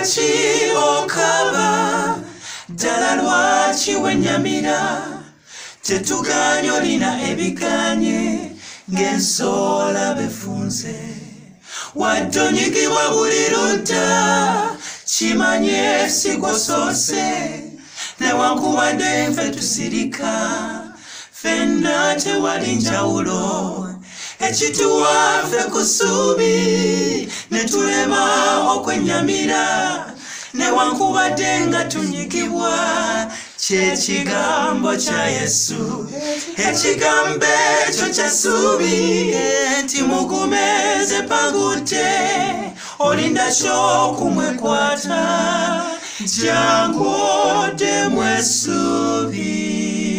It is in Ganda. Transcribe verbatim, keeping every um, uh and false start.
lwaki okaba ddala lwaki wenyamira tetuganye olina ebiganye ng'ensoola befunze wadde onyigibwa buli ludda kimanye sigosoose newankubadde nfe tusirika ffenna tewali njawulo ekituwa ffe ku ssuubi ne tulema okwennyamira newankubadde nga tunyigibwa ky'ekigambo kya Yesu ekigambo ekyo kya ssuubi nti mugumeze pangudde olinda ky'okumwekwata jangu oddemu essuubi.